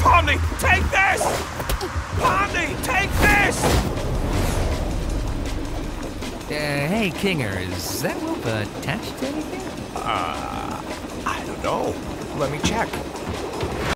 Pomni, take this! Pomni, take this! Hey, Kinger, is that rope attached to anything? I don't know. Let me check.